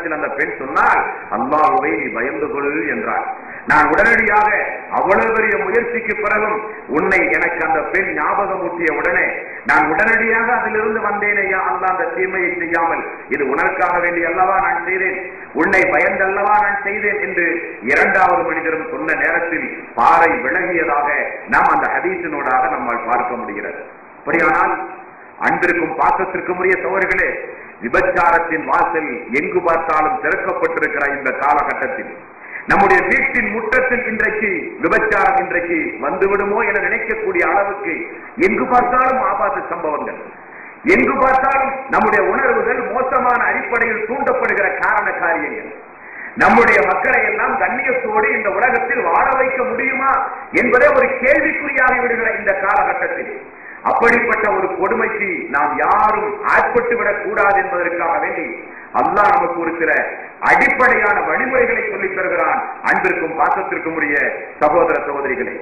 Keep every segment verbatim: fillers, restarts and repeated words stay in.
என்னிடத்தில் அந்த பெண் சொன்னால், அல்லாஹ்வை நீ பயந்து கொள் என்றார். நான் உடனடியாக அவ்வளவு பெரிய முயற்சிக்கு பிறகும் உன்னை எனக்கு அந்த பெண் ஞாபகம் ஊட்டிய உடனே நான் உடனடியாக அதிலிருந்து வந்தேனையா அல்லாஹ், அந்த தீமையை செய்யாமல் இது உனக்காக வேண்டி அல்லவா நான் செய்தேன், உன்னை பயந்தல்லவா நான் செய்தேன் என்று இரண்டாவது மனிதரும் சொன்ன நேரத்தில் பாறை விலகியதாக நாம் அந்த ஹதீஸினூடாக நம்மால் பார்க்க முடிகிறது. அப்படியானால் அன்பிற்கும் பாசத்திற்கும் உரிய சோழர்களே, விபச்சாரத்தின் வாசல் எங்கு பார்த்தாலும் திறக்கப்பட்டிருக்கிற இந்த காலகட்டத்தில் நம்முடைய வீட்டின் முற்றத்தில் இன்றைக்கு விபச்சாரம் இன்றைக்கு வந்துவிடுமோ என நினைக்கக்கூடிய அளவுக்கு எங்கு பார்த்தாலும் ஆபாச சம்பவங்கள், எங்கு பார்த்தாலும் நம்முடைய உணர்வுகள் மோசமான அடிப்படையில் தூண்டப்படுகிற காரண காரியங்கள், நம்முடைய மக்களை எல்லாம் கண்ணியத்தோடு இந்த உலகத்தில் வாழ வைக்க முடியுமா என்பதே ஒரு கேள்விக்குறியாகி விடுகிற இந்த காலகட்டத்தில் அப்படிப்பட்ட ஒரு கொடுமைக்கு நாம் யாரும் ஆட்பட்டு விடக் கூடாது என்பதற்காக வேண்டி அல்லாஹ் நமக்கு இருக்கிற அடிப்படையான வழிமுறைகளை சொல்லித் தருகிறான். அன்பிற்கும் பாசத்திற்கும் உரிய சகோதர சகோதரிகளே,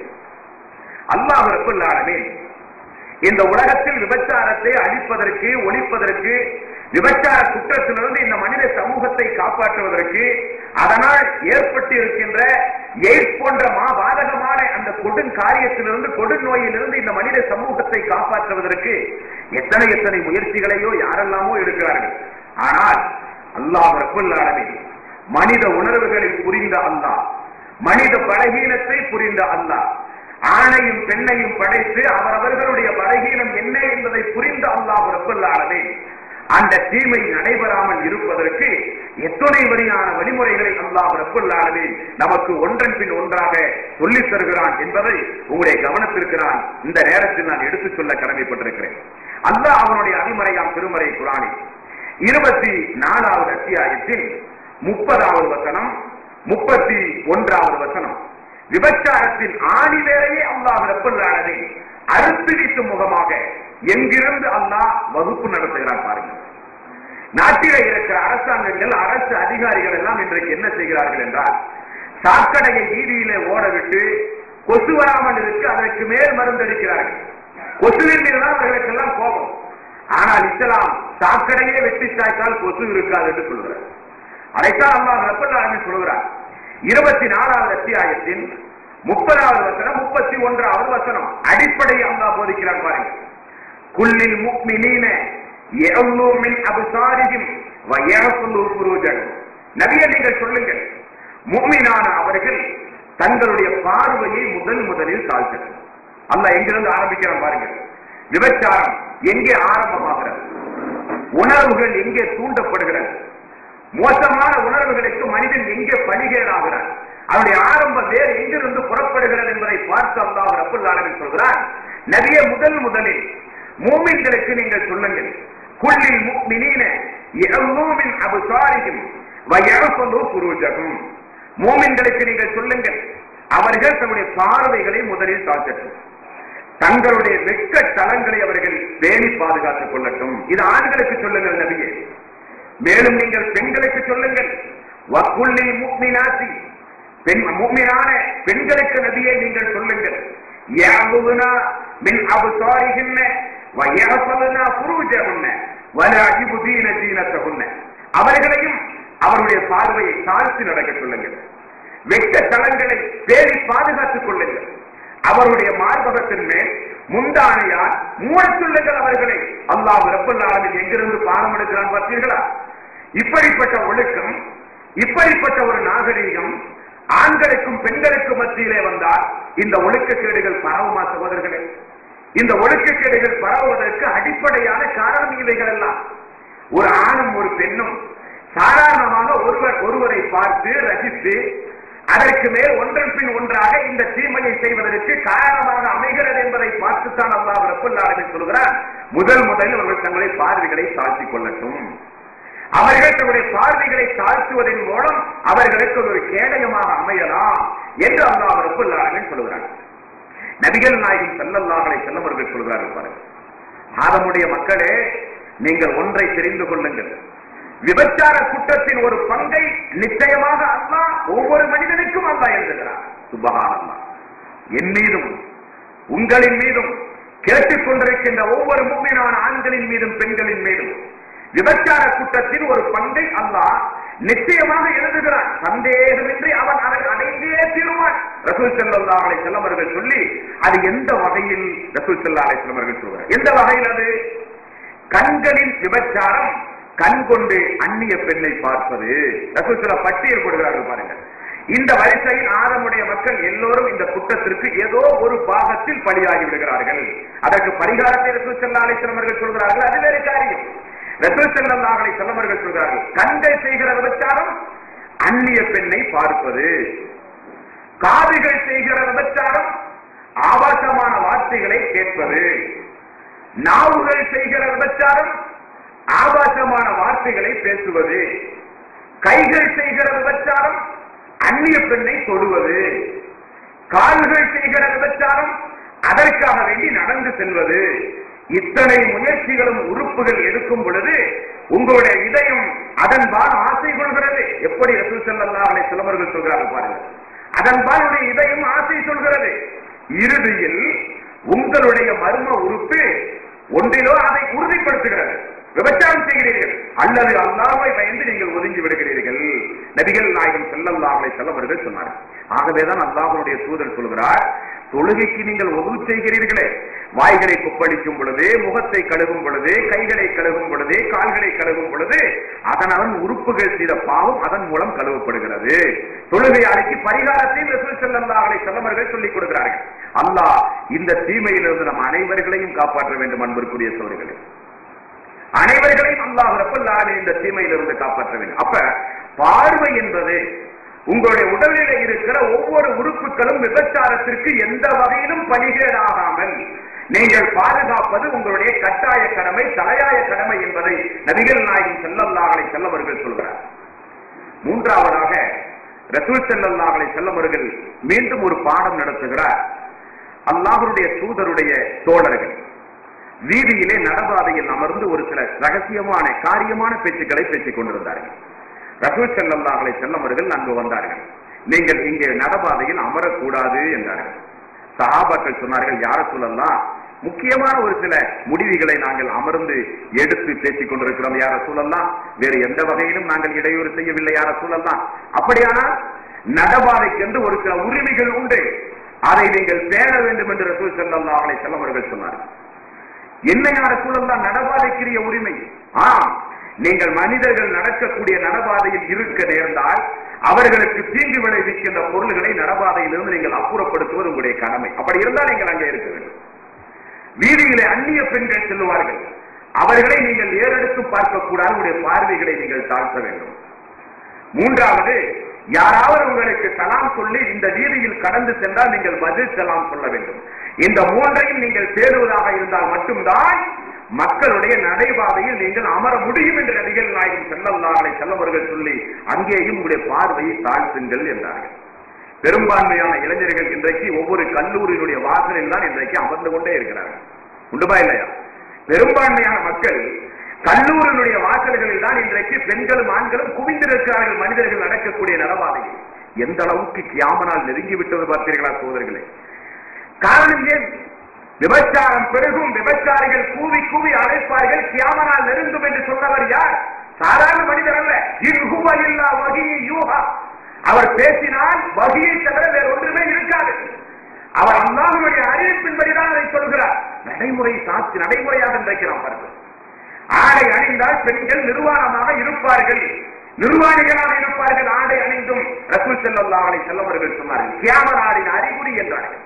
அல்லாஹ் ரப்பல் ஆலமீன் இந்த உலகத்தில் விபச்சாரத்தை அழிப்பதற்கு, ஒழிப்பதற்கு, விபச்சார குற்றத்திலிருந்து இந்த மனித சமூகத்தை காப்பாற்றுவதற்கு, அதனால் ஏற்பட்டு இருக்கின்ற எய்ட்ஸ் போன்ற மாபாதகமான அந்த கொடும் காரியத்திலிருந்து, கொடும் நோயிலிருந்து இந்த மனித சமூகத்தை காப்பாற்றுவதற்கு எத்தனை எத்தனை முயற்சிகளையோ யாரெல்லாமோ எடுக்கிறார்கள். ஆனால் அல்லாஹ் ரப்பல் ஆலமீன் மனித உணர்வுகளை புரிந்த அல்லாஹ், மனித பலகீனத்தை புரிந்த அல்லாஹ், ஆணையும் பெண்ணையும் படைத்து அவரவர்களுடைய பலகீனம் என்ன என்பதை புரிந்த அல்லாஹ் ரப்பல் ஆலமீன் அந்த தீமை நடைபெறாமல் இருப்பதற்கு எத்தனை வழியான வழிமுறைகளை அல்லாஹ் ரப்பல் ஆலமீன் நமக்கு ஒன்றன் பின் ஒன்றாக சொல்லித் தருகிறான் என்பதை உங்களுடைய கவனத்திற்கு நான் இந்த நேரத்தில் நான் எடுத்துச் சொல்ல கடமைப்பட்டிருக்கிறேன். அல்லாஹ் அவனுடைய அடிமறையாம் திருமறை குர்ஆனில் இருபத்தி நாலாவது அத்தியாயத்தில் முப்பதாவது வசனம், முப்பத்தி ஒன்றாவது வசனம், விபச்சாரத்தின் ஆணிவேரையே அல்லாஹ் ரப்பல் ஆலமீன் அறுத்து வீசும் முகமாக எங்கிருந்து அல்லாஹ் வகுப்பு நடத்துகிறார் பாருங்கள். நாட்டிலே இருக்கிற அரசாங்கங்கள், அரசு அதிகாரிகள் எல்லாம் இன்றைக்கு என்ன செய்கிறார்கள் என்றால், சாக்கடையை வீதியிலே ஓடவிட்டு கொசு வராமல் இருக்கு அதற்கு மேல் மருந்தடிக்கிறார்கள். கொசுவின் மீதுதான் அவர்களுக்கெல்லாம் கோபம். ஆனால் இஸ்லாம் சாக்கடையே வெட்டி சாய்த்தால் கொசு இருக்காது என்று சொல்கிறார். அதைத்தான் அல்லாஹ் ரப்பல் ஆலமீன் சொல்கிறார். இருபத்தி நாலாவது அத்தியாயத்தின் முப்பதாவது வசனம், முப்பத்தி ஒன்றாவது வசனம் அடிப்படையை அல்லாஹ் போதிக்கிறார் பாருங்க. குல்லில் முஃமினீன யஅல்லு மின் அப்சாரிஹிம் வ யஹ்ஃபுது ஃபுரூஜஹும். நபியே நீங்கள் சொல்லுங்கள், முஃமினான அவர்கள் தங்களுடைய பார்வையை முதல் முதலில் தாழ்த்தட்டும். அல்லாஹ் எங்கிருந்து ஆரம்பிக்கிறான் பாருங்க. விபச்சாரம் எங்கே ஆரம்பமாகிறது, உணர்வுகள் எங்கே தூண்டப்படுகிறது, மோசமான உணர்வுகளுக்கு மனிதன் எங்கே பலிகேடாகிறான், அவருடைய ஆரம்பம் வேறு எங்கிருந்து புறப்படுகிறது என்பதை பார்த்து அல்லாஹ் ரப்பல் ஆலமீன் சொல்கிறார், நபியே முதல் முதலில் மூமின்களுக்கு நீங்கள் சொல்லுங்கள், குல்லில் முஃமினீன யஅல்லு மின் அப்சாரிஹிம் வ யஹ்ஃபது ஃபுரூஜஹும். மூமின்களுக்கு நீங்கள் சொல்லுங்கள், அவர்கள் தங்களுடைய பார்வைகளை முதலில் தாழ்த்தட்டும், தங்களுடைய வெட்க தலங்களை அவர்கள் பேணி பாதுகாத்துக் கொள்ளட்டும். இது ஆண்களுக்கு சொல்லுங்கள் நபியே. மேலும் நீங்கள் பெண்களுக்கு சொல்லுங்கள், வக்குல்லில் முஃமினாத்தி, பெண் முஃமினான பெண்களுக்கு நபியை நீங்கள் சொல்லுங்கள், யஅபுதுனா மின் அப்சாரிஹின்ன வ யஹ்ஃபதுனா ஃபுரூஜஹுன்ன வ லா யுப்தீன தீனத்தஹுன்ன. அவர்களையும் அவருடைய பார்வையை தாழ்த்தி நடக்க சொல்லுங்கள், வெட்க தலங்களை பேணி பாதுகாத்துக் கொள்ளுங்கள், அவருடைய மார்பகத்தின் மேல் முந்தானையால் மூடச் சொல்லுங்கள் அவர்களை. அல்லாஹ் ரப்பல் ஆலமீன் எங்கிருந்து பாடம் எடுக்கிறான் பார்த்தீர்களா? இப்படிப்பட்ட ஒழுக்கம், இப்படிப்பட்ட ஒரு நாகரீகம் ஆண்களுக்கும் பெண்களுக்கும் மத்தியிலே வந்தால் இந்த ஒழுக்கக்கேடுகள் பரவுமா சகோதரர்களே? இந்த ஒழுக்கக்கேடுகள் பரவுவதற்கு அடிப்படையான காரணம் இவைகள் எல்லாம். ஒரு ஆணும் ஒரு பெண்ணும் சாதாரணமாக ஒருவர் ஒருவரை பார்த்து ரசித்து அதற்கு மேல் ஒன்றன் பின் ஒன்றாக இந்த தீமையை செய்வதற்கு காரணமாக அமைகிறது என்பதை பார்த்துத்தான் அல்லாஹ் ரப்பல் ஆலமீன் சொல்கிறார், முதல் முதலில் அவர்கள் தங்களுடைய பார்வைகளை தாழ்த்திக் கொள்ளட்டும். அவர்கள் தங்களுடைய பார்வைகளை தாழ்த்துவதன் மூலம் அவர்களுக்கு ஒரு கேடயமாக அமையலாம் என்று அல்லாஹ் ரப்பல் ஆலமீன் சொல்கிறார். நபிகள் நாயகம் ஸல்லல்லாஹு அலைஹி வஸல்லம் அவர்கள் சொல்கிறார்கள் பாருங்கள், ஆதமுடைய மக்களே நீங்கள் ஒன்றை தெரிந்து கொள்ளுங்கள், விபச்சார குற்றத்தின் ஒரு பங்கை நிச்சயமாக அல்லாஹ் ஒவ்வொரு மனிதனுக்கும் அல்லாஹ் எழுதுகிறார். சுப்ஹானல்லாஹ். என் மீதும் உங்களின் மீதும் கேட்டுக் கொண்டிருக்கின்ற ஒவ்வொரு முஃமினான ஆண்களின் மீதும் பெண்களின் மீதும் விபச்சார குற்றத்தின் ஒரு பங்கை அல்லாஹ் நிச்சயமாக எழுதுகிறான், சந்தேகமின்றி அவன் அதை அடைந்தே தீருவான் ரசூல் ஸல்லல்லாஹு அலைஹி வஸல்லம் அவர்கள் சொல்லி, அது எந்த வகையில் ரசூல் ஸல்லல்லாஹு அலைஹி வஸல்லம் அவர்கள் சொல்றார்? எந்த வகையில்? அது கண்களின் விபச்சாரம், கண் கொண்டு அந்நிய பெண்ணை பார்ப்பது. ரசூல் ஸல்லல்லாஹு பட்டியல் கொடுக்கிறார்கள் பாருங்க. இந்த வரிசையில் ஆதமுடைய மக்கள் எல்லோரும் இந்த குற்றத்திற்கு ஏதோ ஒரு பாகத்தில் பலியாகி விடுகிறார்கள். அதற்கு பரிகாரத்தை ரசூல் ஸல்லல்லாஹு அலைஹி வஸல்லம் அவர்கள் சொல்கிறார்கள், அது வேறு காரியம். ரசூல் ஸல்லல்லாஹு அலைஹி வஸல்லம் அவர்கள் சொல்கிறார்கள், கண்கள் செய்கிற விபச்சாரம் அந்நிய பெண்ணை பார்ப்பது, காதுகள் செய்கிற விபச்சாரம் ஆபாசமான வார்த்தைகளை கேட்பது, நாவுகள் செய்கிற விபச்சாரம் ஆபாசமான வார்த்தைகளை பேசுவது, கைகள் செய்கிற விபச்சாரம் அந்நிய பெண்ணை தொடுவது, கால்கள் செய்கிற விபச்சாரம் அதற்காக வேண்டி நடந்து செல்வது. இத்தனை முயற்சிகளும் உறுப்புகள் எடுக்கும் பொழுது உங்களுடைய இதயம் அதன்பால் ஆசை கொள்கிறது. எப்படி ரசூல் ஸல்லல்லாஹு அலைஹி வஸல்லம் அவர்கள் சொல்கிறார்கள் பாருங்க, அதன்பால் உடைய இதயம் ஆசை சொல்கிறது. இறுதியில் உங்களுடைய மர்ம உறுப்பு ஒன்றிலோ அதை உறுதிப்படுத்துகிறது. விபச்சாரம் செய்கிறீர்கள் அல்லது அல்லாஹ்வை பயந்து நீங்கள் ஒதுங்கி விடுகிறீர்கள். நபிகள் நாயகம் ஸல்லல்லாஹு அலைஹி வஸல்லம் அவர்கள் சொன்னார்கள். ஆகவேதான் அல்லாஹ்வுடைய தூதர் சொல்கிறார், தொழுகைக்கு நீங்கள் ஒது செய்கிறீர்களே, வாய்களை கொப்பளிக்கும் பொழுது, முகத்தை கழுகும் பொழுது, கைகளை கழுகும் பொழுது, கால்களை கழுகும் பொழுது அதன் உறுப்புகள் செய்த பாவம் அதன் மூலம் கழுவப்படுகிறது. தொழுகையாளிக்கு பரிகாரத்தையும் ரசூல் ஸல்லல்லாஹு அலைஹி வஸல்லம் அவர்கள் சொல்லிக் கொடுக்கிறார்கள். அல்லாஹ் இந்த தீமையிலிருந்து நம் அனைவர்களையும் காப்பாற்ற வேண்டும். அன்பிற்குரிய சகோதரர்களே, அனைவர்களையும் அல்லாஹ் ரப்பல் ஆலமீன் இந்த தீமையிலிருந்து காப்பாற்ற வேண்டும். அப்ப பார்வை என்பது உங்களுடைய உடலில் இருக்கிற ஒவ்வொரு உறுப்புகளும் விபச்சாரத்திற்கு எந்த வகையிலும் பலிகேடாகாமல் நீங்கள் பாதுகாப்பது உங்களுடைய கட்டாய கடமை, தலையாய கடமை என்பதை நபிகள் நாயகம் ஸல்லல்லாஹு அலைஹி வஸல்லம் அவர்கள் சொல்கிறார். மூன்றாவதாக ரசூல் ஸல்லல்லாஹு அலைஹி வஸல்லம் அவர்கள் மீண்டும் ஒரு பாடம் நடத்துகிறார். அல்லாஹ்வுடைய தூதருடைய தோழர்கள் வீதியிலே நடபாதையில் அமர்ந்து ஒரு சில ரகசியமான காரியமான பேச்சுக்களை பேசிக் கொண்டிருந்தார்கள். ரசூல் ஸல்லல்லாஹு அலைஹி வஸல்லம் அவர்கள் அங்கு வந்தார்கள். நீங்கள் இங்கே நடபாதையில் அமரக்கூடாது என்றார்கள். சஹாபாக்கள் சொன்னார்கள், யார ரசூலல்லாஹ், முக்கியமான ஒரு சில முடிவுகளை நாங்கள் அமர்ந்து எடுத்து பேசிக் கொண்டிருக்கிறோம் யார ரசூலல்லாஹ், வேறு எந்த வகையிலும் நாங்கள் இடையூறு செய்யவில்லை யார ரசூலல்லாஹ். அப்படியானால் நடபாதைக்கென்று ஒரு சில உரிமைகள் உண்டு, அதை நீங்கள் பேண வேண்டும் என்று ரசூல் ஸல்லல்லாஹு அலைஹி வஸல்லம் அவர்கள் சொன்னார்கள். என்ன யார ரசூலல்லாஹ் நடபாதைக்குரிய உரிமை? ஆம், நீங்கள் மனிதர்கள் நடக்கக்கூடிய நடபாதையில் இருக்க நேர்ந்தால் அவர்களுக்கு தீங்கு விளைவிக்கின்ற பொருள்களை நடபாதையிலிருந்து நீங்கள் அப்புறப்படுத்துவது உங்களுடைய கடமை. அப்படி இருந்தால் நீங்கள் அங்கே இருக்க வேண்டும். வீதியிலே அந்நிய பெண்கள் செல்லுவார்கள், அவர்களை நீங்கள் ஏறெடுத்து பார்க்கக்கூடாது, உங்களுடைய பார்வைகளை நீங்கள் தாழ்த்த வேண்டும். மூன்றாவது, யாராவது உங்களுக்கு சலாம் சொல்லி இந்த வீதியில் கடந்து சென்றால் நீங்கள் பதில் சலாம் சொல்ல வேண்டும். இந்த மூன்றையும் நீங்கள் தேடுவதாக இருந்தால் மட்டும்தான் மக்களுடைய நடைபாதையில் நீங்கள் அமர முடியும் என்று நபிகள் நாயகம் ஸல்லல்லாஹு அலைஹி வஸல்லம் அவர்கள் சொல்லி அங்கேயும் உங்களுடைய பார்வையை தாழ்த்துங்கள் என்றார்கள். பெரும்பான்மையான இளைஞர்கள் இன்றைக்கு ஒவ்வொரு கல்லூரியினுடைய வாசலில் தான் இன்றைக்கு அமர்ந்து கொண்டே இருக்கிறார்கள். உண்டுமா இல்லையா? பெரும்பான்மையான மக்கள் கல்லூரியினுடைய வாசல்களில் தான் இன்றைக்கு பெண்களும் ஆண்களும் குவிந்திருக்கிறார்கள். மனிதர்கள் நடக்கக்கூடிய நடவாதையில் எந்த அளவுக்கு கியாமனால் நெருங்கி விட்டது பார்த்தீர்களா சோதர்களே? காரணம் ஏன்? விபச்சாரம் பெருகும், விபச்சாரிகள் கூவி கூவி அழைப்பார்கள், கியாமனால் நெருங்கும் என்று சொன்னவர் யார்? சாதாரண மனிதர் அல்ல. இல்ஹுவல்லா வஹி யூஹா, அவர் பேசினால் வஹியை தவிர வேறு ஒன்றுமே இருக்காது. அவர் அல்லாஹ்வுடைய அறிவிப்பின்படிதான் அதை சொல்கிறார். நடைமுறை சாட்சி நடைமுறையாக இன்றைக்கு நாம் பார்க்கிறோம். ஆடை அணிந்தால் பெண்கள் நிர்வாணமாக இருப்பார்கள், நிர்வாணிகளாக இருப்பார்கள். ஆடை அணிந்தும் ரசூல் ஸல்லல்லாஹு அலைஹி வஸல்லம் அவர்கள் சொன்னார்கள், கியாமத்தின் அறிகுறி என்றார்கள்.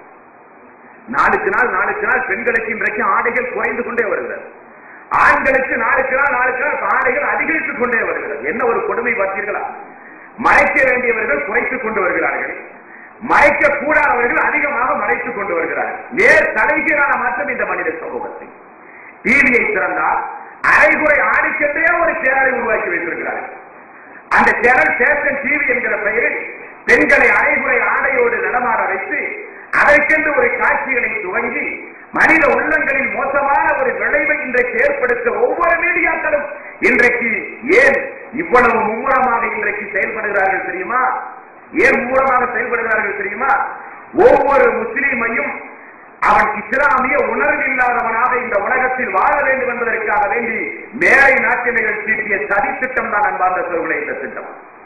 நாளுக்கு நாள் நாளுக்கு நாள் பெண்களுக்கு இன்றைக்கு ஆடைகள் குறைந்து கொண்டே வருகிறது. ஆண்களுக்கு நாளுக்கு நாள் நாளுக்கு நாள் ஆடைகள் அதிகரித்துக் கொண்டே வருகிறது. என்ன ஒரு கொடுமை பார்த்தீர்களா? மறைக்க வேண்டியவர்கள் குறைத்துக் கொண்டு வருகிறார்கள், மறைக்க கூடாதவர்கள் அதிகமாக மறைத்துக் கொண்டு வருகிறார்கள். நேர் தலைகீழான மாற்றம் இந்த மனித சமூகத்தை. டிவியை திறந்தால் அரைகுறை ஆடிக்கென்றே ஒரு சேனலை உருவாக்கி வைத்திருக்கிறார்கள். அந்த சேனல் சேஷன் டிவி என்கிற பெயரில் பெண்களை அரைகுறை ஆடையோடு நடமாட வைத்து அதற்கென்று ஒரு காட்சிகளை துவங்கி மனித உள்ளங்களில் மோசமான ஒரு விளைவை இன்றைக்கு ஏற்படுத்த ஒவ்வொரு மீடியாக்களும் இன்றைக்கு ஏன் இவ்வளவு மும்முரமாக இன்றைக்கு செயல்படுகிறார்கள் தெரியுமா? ஏன் மும்முரமாக செயல்படுகிறார்கள் தெரியுமா? ஒவ்வொரு முஸ்லீமையும் அவன் இஸ்லாமிய உணர்வு இல்லாதவனாக இந்த உலகத்தில் வாழ வேண்டும் என்பதற்காக வேண்டி மேலை நாட்டினர்கள் தீட்டிய சதி திட்டம் தான் அன்பார்ந்த சோழர்களே இந்த திட்டம்.